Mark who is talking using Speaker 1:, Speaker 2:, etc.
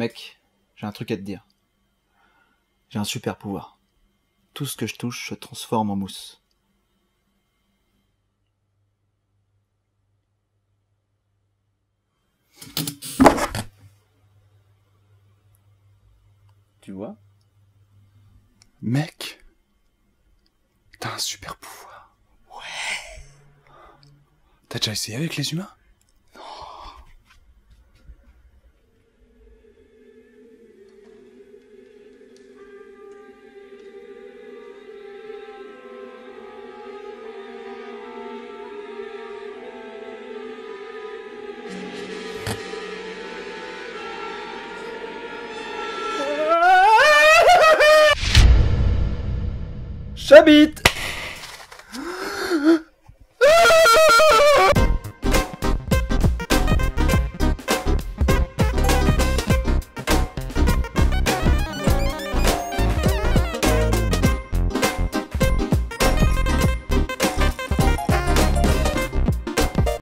Speaker 1: Mec, j'ai un truc à te dire. J'ai un super pouvoir. Tout ce que je touche se transforme en mousse. Tu vois?
Speaker 2: Mec, t'as un super pouvoir.
Speaker 3: Ouais.
Speaker 2: T'as déjà essayé avec les humains?
Speaker 1: J'habite